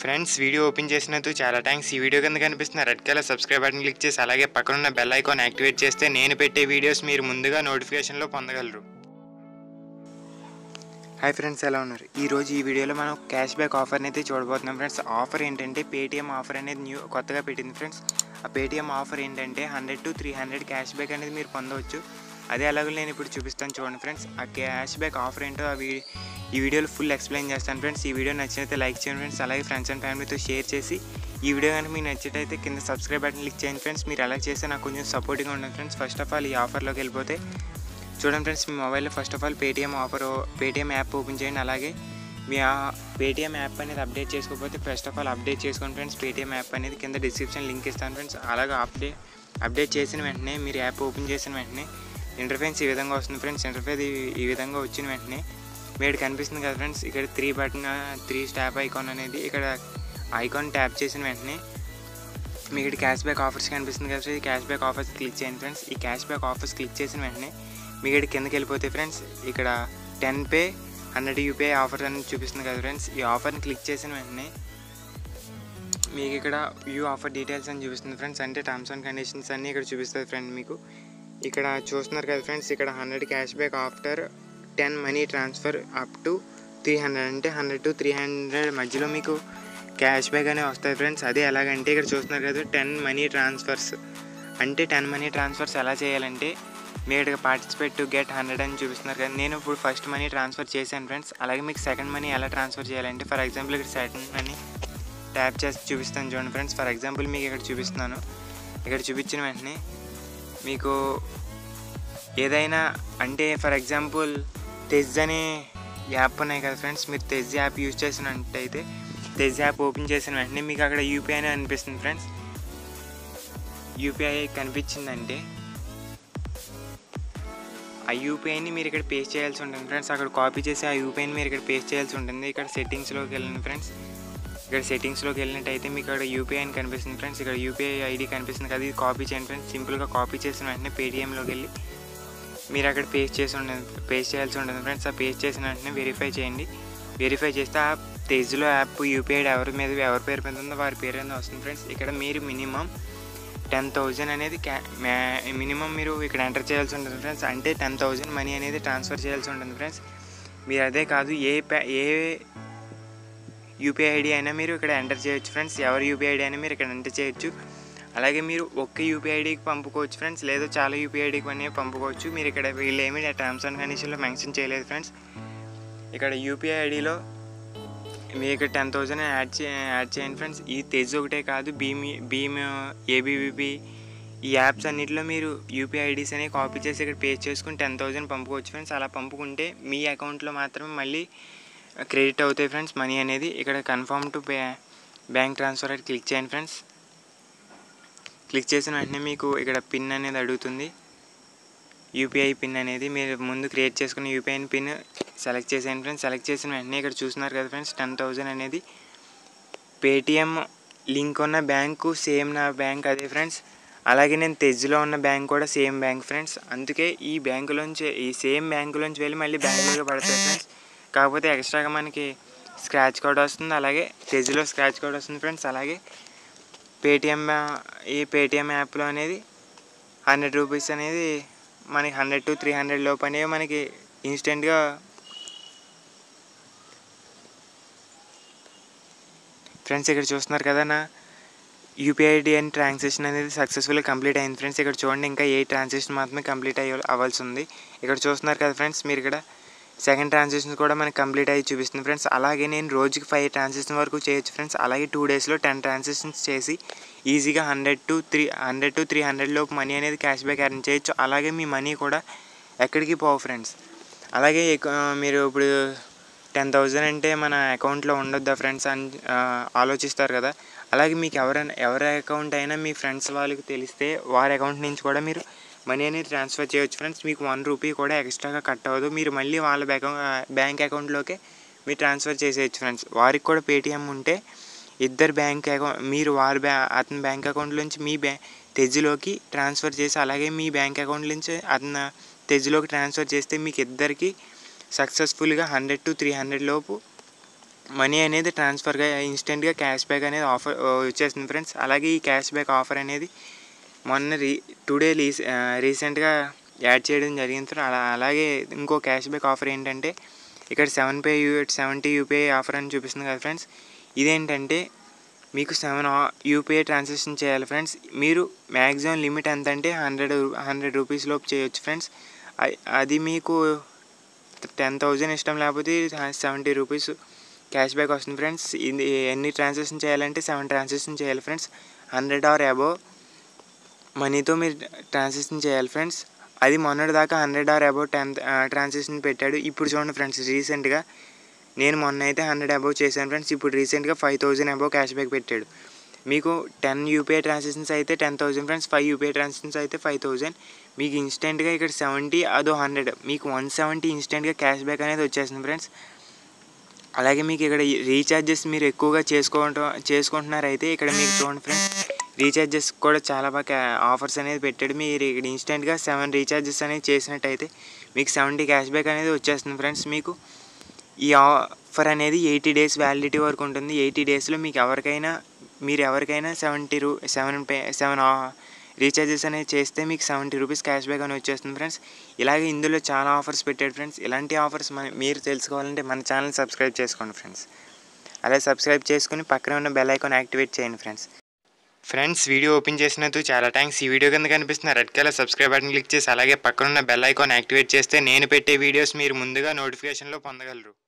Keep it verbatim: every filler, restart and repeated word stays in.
Friends video open చేసినందుకు చాలా thanks. ఈ వీడియో కింద కనిపిస్తున్న red colour subscribe button click చేసి అలాగే పక్కనున్న బెల్ ఐకాన్ యాక్టివేట్ చేస్తే నేను పెట్టే వీడియోస్ మీరు ముందుగా నోటిఫికేషన్లో పొందగలరు. హాయ్ ఫ్రెండ్స్, ఎలా ఉన్నారు? ఈరోజు ఈ వీడియోలో మనం క్యాష్ బ్యాక్ ఆఫర్ని అయితే చూడబోతున్నాం ఫ్రెండ్స్. ఆఫర్ ఏంటంటే పేటీఎం ఆఫర్ అనేది న్యూ కొత్తగా పెట్టింది ఫ్రెండ్స్. ఆ పేటీఎం ఆఫర్ ఏంటంటే hundred to three hundred cash back అనేది మీరు పొందవచ్చు. అదే అలాగే నేను ఇప్పుడు చూపిస్తాను చూడండి ఫ్రెండ్స్. ఆ క్యాష్ బ్యాక్ ఆఫర్ ఏంటో అవి ఈ వీడియోలో ఫుల్ ఎక్స్ప్లెయిన్ చేస్తాను ఫ్రెండ్స్. ఈ వీడియో నచ్చినైతే లైక్ చేయండి ఫ్రెండ్స్. అలాగే ఫ్రెండ్స్ అండ్ ఫ్యామిలీతో షేర్ చేసి ఈ వీడియో కనుక మీకు నచ్చినైతే కింద సబ్స్క్రైబ్ బటన్ క్లిక్ చేయండి ఫ్రెండ్స్. మీరు అలా చేస్తే నాకు కొంచెం సపోర్టింగ్గా ఉంటుంది ఫ్రెండ్స్. ఫస్ట్ ఆఫ్ ఆల్ ఈ ఆఫర్లోకి వెళ్ళిపోతే చూడండి ఫ్రెండ్స్, మీ మొబైల్లో first of all Paytm offer Paytm app open చేయండి. అలాగే మీ ఆ పేటీఎం యాప్ అనేది అప్డేట్ చేసుకోకపోతే ఫస్ట్ ఆఫ్ ఆల్ అప్డేట్ చేసుకోండి ఫ్రెండ్స్. పేటీఎం యాప్ అనేది కింద డిస్క్రిప్షన్ లింక్ ఇస్తాను ఫ్రెండ్స్. అలాగే అప్డేట్ అప్డేట్ చేసిన వెంటనే మీరు యాప్ ఓపెన్ చేసిన వెంటనే ఇంటర్ఫేస్ ఈ విధంగా వస్తుంది ఫ్రెండ్స్. ఇంటర్ఫేస్ ఈ విధంగా వచ్చిన వెంటనే మీరు కనిపిస్తుంది కదా ఫ్రెండ్స్, ఇక్కడ three button three stop icon అనేది ఇక్కడ ఐకాన్ ట్యాప్ చేసిన వెంటనే మీకు ఇక్కడ క్యాష్ బ్యాక్ ఆఫర్స్ కనిపిస్తుంది కదా ఫ్రెండ్స్. ఈ క్యాష్ బ్యాక్ ఆఫర్స్ క్లిక్ చేయండి ఫ్రెండ్స్. ఈ క్యాష్ బ్యాక్ ఆఫర్స్ క్లిక్ చేసిన వెంటనే మీకు ఇక్కడ కిందకి వెళ్ళిపోతే ఫ్రెండ్స్, ఇక్కడ టెన్ పే హండ్రెడ్ యూపీఐ ఆఫర్ అనేది చూపిస్తుంది కదా ఫ్రెండ్స్. ఈ ఆఫర్ని క్లిక్ చేసిన వెంటనే మీకు ఇక్కడ వ్యూ ఆఫర్ డీటెయిల్స్ అని చూపిస్తుంది ఫ్రెండ్స్. అంటే టర్మ్స్ అండ్ కండిషన్స్ అన్నీ ఇక్కడ చూపిస్తుంది ఫ్రెండ్. మీకు ఇక్కడ చూస్తున్నారు కదా ఫ్రెండ్స్, ఇక్కడ hundred cash back after ten money transfer up to three hundred అంటే హండ్రెడ్ టు త్రీ హండ్రెడ్ మధ్యలో మీకు క్యాష్ బ్యాక్ అనేవి వస్తాయి ఫ్రెండ్స్. అదే ఎలాగంటే ఇక్కడ చూస్తున్నారు కదా టెన్ మనీ ట్రాన్స్ఫర్స్ అంటే టెన్ మనీ ట్రాన్స్ఫర్స్ ఎలా చేయాలంటే మీరు ఇక్కడ పార్టిసిపేట్ టు గెట్ హండ్రెడ్ అని చూపిస్తున్నారు కదా. నేను ఇప్పుడు ఫస్ట్ మనీ ట్రాన్స్ఫర్ చేశాను ఫ్రెండ్స్. అలాగే మీకు సెకండ్ మనీ ఎలా ట్రాన్స్ఫర్ చేయాలంటే ఫర్ ఎగ్జాంపుల్ ఇక్కడ సెకండ్ మనీ ట్యాప్ చేసి చూపిస్తాను చూడండి ఫ్రెండ్స్. ఫర్ ఎగ్జాంపుల్ మీకు ఇక్కడ చూపిస్తున్నాను. ఇక్కడ చూపించిన వెంటనే మీకు ఏదైనా అంటే ఫర్ ఎగ్జాంపుల్ తెజ్ అనే యాప్ ఉన్నాయి కదా ఫ్రెండ్స్. మీరు తెజ్ యాప్ యూజ్ చేసినట్టయితే తెజ్ యాప్ ఓపెన్ చేసిన వెంటనే మీకు అక్కడ యూపీఐ అని అనిపిస్తుంది ఫ్రెండ్స్. యూపీఐ కనిపించిందంటే ఆ యూపీఐని మీరు ఇక్కడ పేస్ట్ చేయాల్సి ఉంటుంది ఫ్రెండ్స్. అక్కడ కాపీ చేసి ఆ యూపీఐని మీరు ఇక్కడ పేస్ట్ చేయాల్సి ఉంటుంది. ఇక్కడ సెట్టింగ్స్లోకి వెళ్ళండి ఫ్రెండ్స్. ఇక్కడ సెట్టింగ్స్లోకి వెళ్ళినట్టయితే మీకు ఇక్కడ యూపీఐ అని కనిపిస్తుంది ఫ్రెండ్స్. ఇక్కడ యూపీఐ ఐడి కనిపిస్తుంది కదా, ఇది కాపీ చేయండి ఫ్రెండ్స్. సింపుల్గా కాపీ చేసిన వెంటనే పేటీఎంలోకి వెళ్ళి మీరు అక్కడ పేస్ట్ చేసి ఉంటుంది పేస్ట్ చేయాల్సి ఉంటుంది ఫ్రెండ్స్. ఆ పేస్ట్ చేసిన వెంటనే వెరిఫై చేయండి. వెరిఫై చేస్తే ఆ తెజ్లో యాప్ యూపీఐ ఎవరి మీద ఎవరి పేరు మీద ఉందో వారి పేరు మీద వస్తుంది ఫ్రెండ్స్. ఇక్కడ మీరు మినిమం టెన్ థౌజండ్ అనేది క్యా మినిమం మీరు ఇక్కడ ఎంటర్ చేయాల్సి ఉంటుంది ఫ్రెండ్స్. అంటే టెన్ థౌజండ్ మనీ అనేది ట్రాన్స్ఫర్ చేయాల్సి ఉంటుంది ఫ్రెండ్స్. మీరు అదే కాదు ఏ ఏ యూపీఐ ఐడి అయినా మీరు ఇక్కడ ఎంటర్ చేయొచ్చు ఫ్రెండ్స్. ఎవరి యూపీఐ ఐడి అయినా మీరు ఇక్కడ ఎంటర్ చేయొచ్చు. అలాగే మీరు ఒక్క యూపీఐ ఐడికి పంపుకోవచ్చు ఫ్రెండ్స్, లేదా చాలా యూపీఐ ఐడికి అనేవి పంపుకోవచ్చు. మీరు ఇక్కడ వీళ్ళు ఏమీ టర్మ్స్ అండ్ కండిషన్లో మెన్షన్ చేయలేదు ఫ్రెండ్స్. ఇక్కడ యూపీఐ ఐడిలో మీరు ఇక్కడ టెన్ థౌజండ్ యాడ్ చే యాడ్ చేయండి ఫ్రెండ్స్. ఈ తెజ్ ఒకటే కాదు, భీమ్ భీమ్ ఏబీవీపీ ఈ యాప్స్ అన్నింటిలో మీరు యూపీఐ ఐడీస్ అనేవి కాపీ చేసి ఇక్కడ పేస్ట్ చేసుకుని టెన్ థౌజండ్ పంపుకోవచ్చు ఫ్రెండ్స్. అలా పంపుకుంటే మీ అకౌంట్లో మాత్రమే మళ్ళీ క్రెడిట్ అవుతాయి ఫ్రెండ్స్ మనీ అనేది. ఇక్కడ కన్ఫర్మ్ టు బ్యాంక్ ట్రాన్స్ఫర్ అయితే క్లిక్ చేయండి ఫ్రెండ్స్. క్లిక్ చేసిన వెంటనే మీకు ఇక్కడ పిన్ అనేది అడుగుతుంది. యూపీఐ పిన్ అనేది మీరు ముందు క్రియేట్ చేసుకున్న యూపీఐ పిన్ సెలెక్ట్ చేసేయండి ఫ్రెండ్స్. సెలెక్ట్ చేసిన వెంటనే ఇక్కడ చూస్తున్నారు కదా ఫ్రెండ్స్, టెన్ థౌజండ్ అనేది పేటీఎం లింక్ ఉన్న బ్యాంకు సేమ్ నా బ్యాంక్ అదే ఫ్రెండ్స్. అలాగే నేను తెజ్లో ఉన్న బ్యాంక్ కూడా సేమ్ బ్యాంక్ ఫ్రెండ్స్. అందుకే ఈ బ్యాంకులోంచి ఈ సేమ్ బ్యాంకులోంచి వెళ్ళి మళ్ళీ బ్యాంకులోకి పడతాయి ఫ్రెండ్స్. కాకపోతే ఎక్స్ట్రాగా మనకి స్క్రాచ్ కోడ్ వస్తుంది. అలాగే తెజ్లో స్క్రాచ్ కోడ్ వస్తుంది ఫ్రెండ్స్. అలాగే పేటీఎం ఈ పేటీఎం యాప్లో అనేది హండ్రెడ్ రూపీస్ అనేది మనకి హండ్రెడ్ టు త్రీ హండ్రెడ్ లోపు అనేవి మనకి ఇన్స్టెంట్గా ఫ్రెండ్స్. ఇక్కడ చూస్తున్నారు కదా నా యూపీఐ ఐడి అండ్ ట్రాన్సాక్షన్ అనేది సక్సెస్ఫుల్గా కంప్లీట్ అయింది ఫ్రెండ్స్. ఇక్కడ చూడండి ఇంకా ఏ ట్రాన్సాక్షన్ మాత్రమే కంప్లీట్ అయ్యి అవ్వాల్సి ఉంది. ఇక్కడ చూస్తున్నారు కదా ఫ్రెండ్స్, మీరు ఇక్కడ సెకండ్ ట్రాన్సాక్షన్ కూడా మనకి కంప్లీట్ అయ్యి చూపిస్తుంది ఫ్రెండ్స్. అలాగే నేను రోజుకి ఫైవ్ ట్రాన్సాక్షన్ వరకు చేయొచ్చు ఫ్రెండ్స్. అలాగే టూ డేస్లో టెన్ ట్రాన్సాక్షన్స్ చేసి ఈజీగా hundred to three hundred to three hundred లోపు మనీ అనేది క్యాష్ బ్యాక్ ఎర్న్ చేయొచ్చు. అలాగే మీ మనీ కూడా ఎక్కడికి పోవు ఫ్రెండ్స్. అలాగే మీరు ఇప్పుడు టెన్ థౌజండ్ అంటే మన అకౌంట్లో ఉండొద్దా ఫ్రెండ్స్ అని ఆలోచిస్తారు కదా. అలాగే మీకు ఎవరైనా ఎవరి అకౌంట్ అయినా మీ ఫ్రెండ్స్ వాళ్ళకి తెలిస్తే వారి అకౌంట్ నుంచి కూడా మీరు మనీ అనేది ట్రాన్స్ఫర్ చేయొచ్చు ఫ్రెండ్స్. మీకు వన్ రూపీ కూడా ఎక్స్ట్రాగా కట్ అవ్వదు. మీరు మళ్ళీ వాళ్ళ బ్యాంక్ బ్యాంక్ అకౌంట్లోకే మీరు ట్రాన్స్ఫర్ చేసేయచ్చు ఫ్రెండ్స్. వారికి కూడా పేటీఎం ఉంటే ఇద్దరు బ్యాంక్ అకౌంట్ మీరు వారి బ్యా అతని బ్యాంక్ అకౌంట్లోంచి మీ బ్యా తెజ్లోకి ట్రాన్స్ఫర్ చేసి అలాగే మీ బ్యాంక్ అకౌంట్ నుంచి అతను తెజ్లోకి ట్రాన్స్ఫర్ చేస్తే మీకు ఇద్దరికి సక్సెస్ఫుల్గా హండ్రెడ్ టు త్రీ హండ్రెడ్ లోపు మనీ అనేది ట్రాన్స్ఫర్గా ఇన్స్టెంట్గా క్యాష్ బ్యాక్ అనేది ఆఫర్ వచ్చేస్తుంది ఫ్రెండ్స్. అలాగే ఈ క్యాష్ బ్యాక్ ఆఫర్ అనేది మొన్న రీ టుడే రీస్ రీసెంట్గా యాడ్ చేయడం జరిగింది ఫ్రెండ్స్. అలా అలాగే ఇంకో క్యాష్ బ్యాక్ ఆఫర్ ఏంటంటే ఇక్కడ సెవెన్ పే యూ సెవెంటీ యూపీఐ ఆఫర్ అని చూపిస్తుంది కదా ఫ్రెండ్స్. ఇదేంటంటే మీకు సెవెన్ యూపీఐ ట్రాన్సాక్షన్ చేయాలి ఫ్రెండ్స్. మీరు మ్యాక్సిమం లిమిట్ ఎంత అంటే హండ్రెడ్ హండ్రెడ్ రూపీస్ లోపు చేయొచ్చు ఫ్రెండ్స్. అది మీకు టెన్ థౌజండ్ ఇష్టం లేకపోతే సెవెంటీ రూపీస్ క్యాష్ బ్యాక్ వస్తుంది ఫ్రెండ్స్. ఇది ఎన్ని ట్రాన్సాక్షన్ చేయాలంటే సెవెన్ ట్రాన్సాక్షన్ చేయాలి ఫ్రెండ్స్. హండ్రెడ్ ఆర్ అబోవ్ మనీతో మీరు ట్రాన్సాక్షన్ చేయాలి ఫ్రెండ్స్. అది మొన్నటి దాకా hundred or above ten transaction పెట్టాడు. ఇప్పుడు చూడండి ఫ్రెండ్స్, రీసెంట్గా నేను మొన్న అయితే హండ్రెడ్ అబోవ్ చేశాను ఫ్రెండ్స్. ఇప్పుడు రీసెంట్గా five thousand above cash back పెట్టాడు. మీకు టెన్ యూపీఐ ట్రాన్సాక్షన్స్ అయితే ten thousand friends, five UPI transactions అయితే ఫైవ్ థౌజండ్. మీకు ఇన్స్టెంట్గా ఇక్కడ సెవెంటీ అదో హండ్రెడ్ మీకు వన్ సెవెంటీ ఇన్స్టెంట్గా క్యాష్ బ్యాక్ అనేది వచ్చేస్తుంది ఫ్రెండ్స్. అలాగే మీకు ఇక్కడ రీఛార్జెస్ మీరు ఎక్కువగా చేసుకోవటం చేసుకుంటున్నారైతే ఇక్కడ మీకు చూడండి ఫ్రెండ్స్, రీఛార్జెస్ కూడా చాలా బాగా ఆఫర్స్ అనేది పెట్టాడు. మీరు ఇక్కడ ఇన్స్టెంట్గా సెవెన్ రీఛార్జెస్ అనేది చేసినట్టయితే మీకు సెవెంటీ క్యాష్ బ్యాక్ అనేది వచ్చేస్తుంది ఫ్రెండ్స్. మీకు ఈ ఆఫర్ అనేది ఎయిటీ డేస్ వ్యాలిడిటీ వరకు ఉంటుంది. ఎయిటీ డేస్లో మీకు ఎవరికైనా మీరు ఎవరికైనా సెవెంటీ రూ సెవెన్ పే సెవెన్ రీఛార్జెస్ అనేది చేస్తే మీకు సెవెంటీ రూపీస్ క్యాష్ బ్యాక్ అని వచ్చేస్తుంది ఫ్రెండ్స్. ఇలాగే ఇందులో చాలా ఆఫర్స్ పెట్టాడు ఫ్రెండ్స్. ఇలాంటి ఆఫర్స్ మన మీరు తెలుసుకోవాలంటే మన ఛానల్ సబ్స్క్రైబ్ చేసుకోండి ఫ్రెండ్స్. అలాగే సబ్స్క్రైబ్ చేసుకుని పక్కన ఉన్న బెల్ ఐకాన్ యాక్టివేట్ చేయండి ఫ్రెండ్స్. ఫ్రెండ్స్ వీడియో ఓపెన్ చేసినందుకు చాలా థ్యాంక్స్. ఈ వీడియో కింద కనిపిస్తున్న red colour subscribe button click చేసి అలాగే పక్కన ఉన్న బెల్ ఐకాన్ యాక్టివేట్ చేస్తే నేను పెట్టే వీడియోస్ మీరు ముందుగా నోటిఫికేషన్లో పొందగలరు.